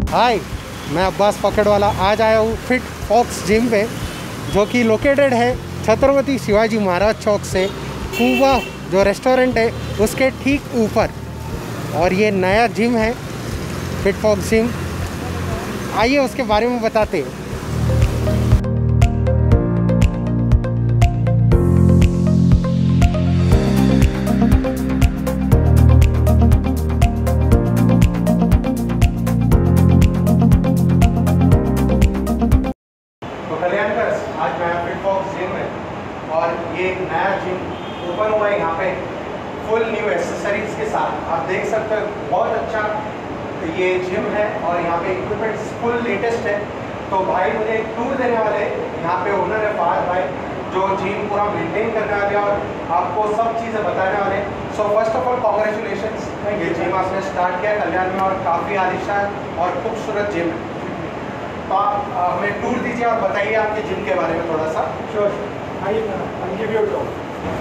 हाय, मैं अब्बास पकड़वाला आज आया हूँ फिट फॉक्स जिम पे, जो कि लोकेटेड है छत्रपति शिवाजी महाराज चौक से कुबा जो रेस्टोरेंट है उसके ठीक ऊपर। और ये नया जिम है फिट फॉक्स जिम। आइए उसके बारे में बताते हैं। आज मैं फिट फॉक्स जिम में और ये नया जिम ओपन हुआ है यहाँ पे फुल न्यू एक्सेसरीज के साथ। आप देख सकते हो बहुत अच्छा ये जिम है और यहाँ पे इक्विपमेंट्स फुल लेटेस्ट है। तो भाई मुझे एक टूर देने वाले यहाँ पे ओनर है फहद भाई, जो जिम पूरा मेंटेन करने वाले और आपको सब चीज़ें बताने वाले। So first of all congratulations, ये जिम आपने स्टार्ट किया कल्याण में और काफ़ी आलीशान और खूबसूरत जिम है। तो आप हमें टूर दीजिए और बताइए आपके जिम के बारे में थोड़ा सा। श्योर, आइए गिव यू टॉक।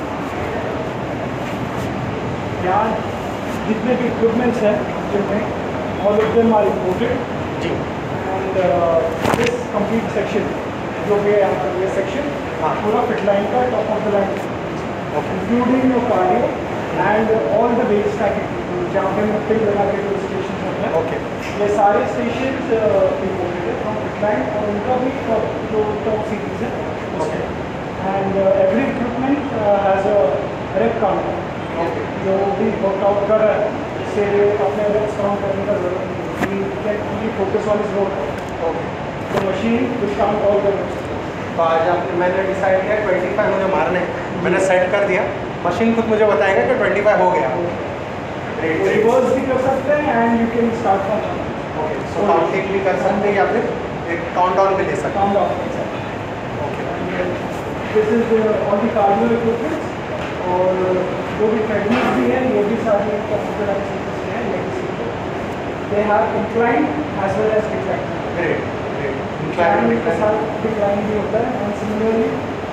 यहाँ जितने भी इक्विपमेंट्स हैं जिम में all of them are imported जी। एंड दिस कंप्लीट सेक्शन जो भी है यहाँ पर ये सेक्शन पूरा फिट लाइन का top of the line, including your cardio and all the weights activities जहाँ पे मुख्य लगा के जो स्टेशन होते हैं। ओके, ये सारे स्टेशन इम्पोर्टेड है फ्रॉम फिटलाइन और उनका भी जो टॉप सीरीज है उसके। And every equipment has a rep counter. जो भी वर्कआउट कर रहा है इससे अपने रेप्स काउंट करने का जरूरत नहीं, can focus on is work. तो machine will count all the reps. तो आज मैंने डिसाइड किया 25 मुझे मारने, मैंने सेट कर दिया। मशीन खुद मुझे बताएगा कि 25 हो गया। रिवर्स भी कर सकते हैं and you can start from okay, so counting भी कर सकते हैं या फिर एक काउंट डाउन भी ले सकते हैं। Okay, this is all the cardio equipments और जो भी ट्रेडमिल्स भी हैं ये भी सारे कंप्यूटराइज्ड सिस्टम हैं। Latest they have incline as well as decline. Great great. Incline के साथ डिक्लाइन भी होता है एंड सिमिलरली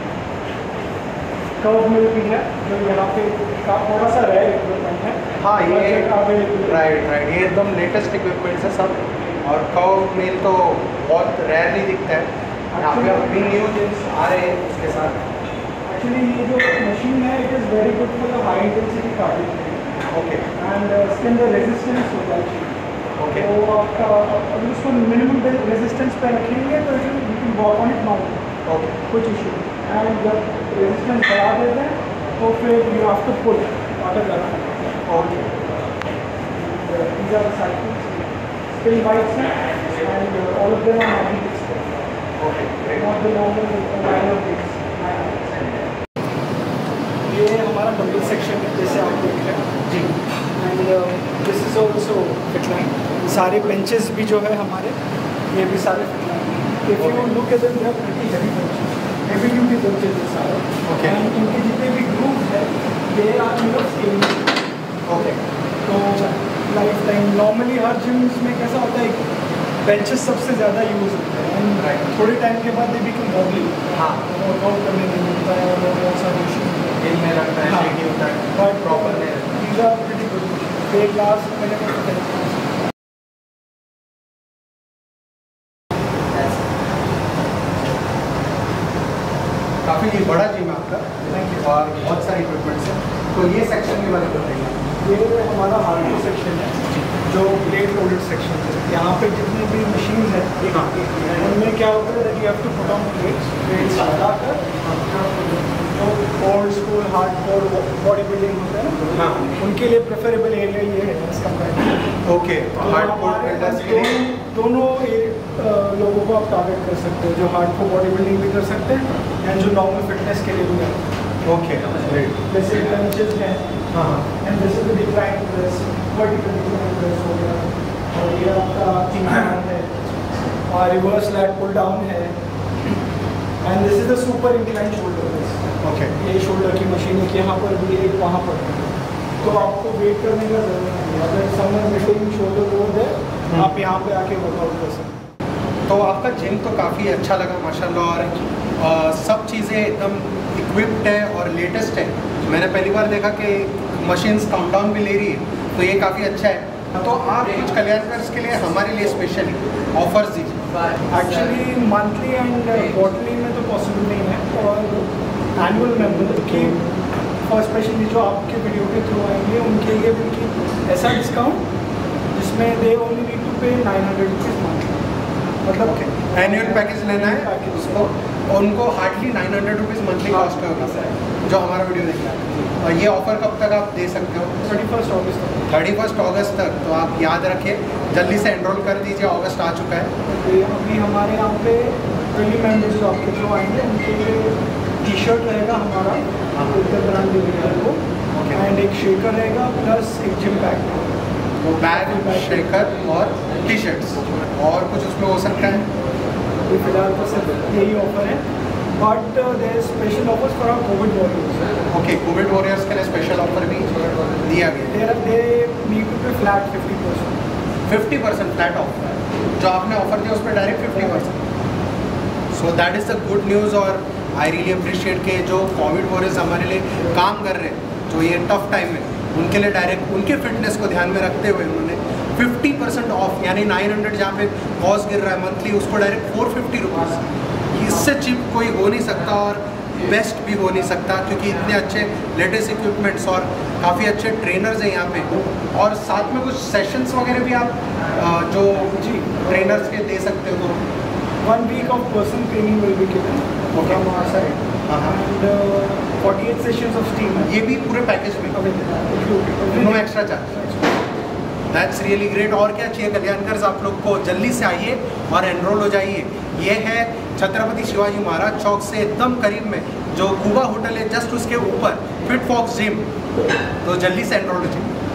कर्व मिल भी है जो यहाँ पे का थोड़ा सा रेयर इक्विपमेंट है। हाँ, ये राइट ये एकदम लेटेस्ट इक्विपमेंट्स है सब। और कर्व मिल तो बहुत रेयरली दिखता है। यहाँ पे अभी न्यू जिम्स आ रहे हैं उसके साथ। एक्चुअली ये जो मशीन है it is very good for the high intensity cardio. Okay, and इसके अंदर रेजिस्टेंस होता है। ओके, तो आपका अगर उसको मिनिमम रेजिस्टेंस पे रखेंगे तो you can walk on it normal. Okay, कुछ इशू नहीं। एंड जब रेजिस्टेंस बढ़ा देते हैं तो फिर you have to pull water करना। Okay, these are the cycles, still bikes and all of them are magnetic, okay, great. not the normal line of bikes. ये हमारा डबल सेक्शन है जैसे आप देख रहे हैं जी। And this is also fit line. सारे बेंचेस भी जो है हमारे ये भी सारे fit line. If you look at them they are pretty heavy benches, heavy duty benches है सारे। ओके, एंड इनके जितने भी ग्रूव्स है ये आर इन स्केलिंग। ओके, तो लाइफ टाइम नॉर्मली हर जिम्स में कैसा होता है बेंचेस सबसे ज़्यादा यूज़ होते हैं एंड थोड़े टाइम के बाद ये भी वॉबली। हाँ, वर्कआउट करने नहीं मिलता है और बहुत सारे इशूज में लगता है, शेकी होता है, बट प्रॉपर है। These are pretty good. They last मैंने काफ़ी बड़ा जिम है आपका और बहुत सारे इक्विपमेंट्स हैं। तो ये सेक्शन के बारे में बताइए। ये हमारा हार्डवेयर सेक्शन है जो प्लेट लोडेड सेक्शन है। यहाँ पे जितनी भी मशीन है उनमें क्या होता है that you have to put on plates लगाकर जो old school hardcore body building होता है ना, उनके लिए प्रेफरेबल एरिया ये है एज कम्पेयर। ओके, तो हार्डकोर बिल्डर्स के लिए दोनों लोगों को आप टारगेट कर सकते हो, जो हार्डकोर बॉडी बिल्डिंग भी कर सकते हैं एंड जो नॉर्मल फिटनेस के लिए भी है। Okay, great. जैसे बेंचेस हैं हाँ, and this is the decline press, vertical decline press हो गया और ये आपका इंक्लाइन है और रिवर्स लैट पुल डाउन है and this is the super incline shoulder press. Okay, ये शोल्डर की मशीन है कि यहाँ पर भी एक वहाँ पर भी। तो आपको वेट करने का जरूरत नहीं है। अगर समर मीटिंग शोल्डर रोड है आप यहाँ पे आके वर्कआउट कर सकते हैं। तो आपका जिम तो काफ़ी अच्छा लगा माशाल्लाह और सब चीज़ें एकदम इक्विप्ड है और लेटेस्ट है। मैंने पहली बार देखा कि मशीन्स काउंटडाउन भी ले रही है, तो ये काफ़ी अच्छा है। तो आप कुछ कल्याणकर्स के लिए हमारे लिए स्पेशली ऑफर्स दीजिए। एक्चुअली मंथली एंड क्वार्टरली में तो पॉसिबल नहीं है, और एनुअल मेंबर की और स्पेशली जो आपके वीडियो के थ्रू आएंगे उनके लिए बिल्कुल ऐसा डिस्काउंट जिसमें they only need to pay 900 rupees monthly, मतलब एनुअल पैकेज लेना है उसको, उनको हार्डली 900 रुपीज़ मंथली कॉस्ट होगा जो हमारा वीडियो देख रहा है। और ये ऑफर कब तक आप दे सकते हो? 31 अगस्त तक। 31 अगस्त तक। तो आप याद रखिए, जल्दी से एनरोल कर दीजिए, अगस्त आ चुका है। अभी हमारे यहाँ पे 20 मेम्बर्स जो आपके थ्रू आएंगे उनके लिए टी शर्ट रहेगा हमारा ब्रांड को, एंड एक शेकर रहेगा प्लस एक जिम बैग, बैग, शेकर और टी शर्ट्स। और कुछ उसमें हो सकता है? अभी फिलहाल तो सिर्फ यही ऑफर है, but there special offers for our covid warriors. Okay, covid warriors के लिए स्पेशल ऑफर भी दिया गया। They need to pay flat 50%। 50% flat offer जो आपने ऑफर दिया उस पर direct 50%। So that is the good news. और आई रियली अप्रिशिएट के जो कोविड वॉरियर्स हमारे लिए काम कर रहे हैं, जो ये टफ टाइम है, उनके लिए डायरेक्ट उनके फिटनेस को ध्यान में रखते हुए उन्होंने 50% ऑफ, यानी 900 जहाँ पे कॉस्ट गिर रहा है मंथली, उसको डायरेक्ट 450 रुपीज़। इससे चीप कोई हो नहीं सकता और बेस्ट भी हो नहीं सकता, क्योंकि इतने अच्छे लेटेस्ट इक्विपमेंट्स और काफ़ी अच्छे ट्रेनर्स हैं यहाँ पे। और साथ में कुछ सेशंस वगैरह भी आप जो जी ट्रेनर्स के दे सकते हो। 1 week of personal training will be given from our side, and 48 sessions of steam. ये भी पूरे पैकेज में, no extra charge. That's really great. और क्या चाहिए कल्याणकर्स, आप लोग को जल्दी से आइए और एनरोल हो जाइए। ये है छत्रपति शिवाजी महाराज चौक से एकदम करीब में जो कुबा होटल है, जस्ट उसके ऊपर फिट फॉक्स जिम। तो जल्दी से एनरोल हो जाइए।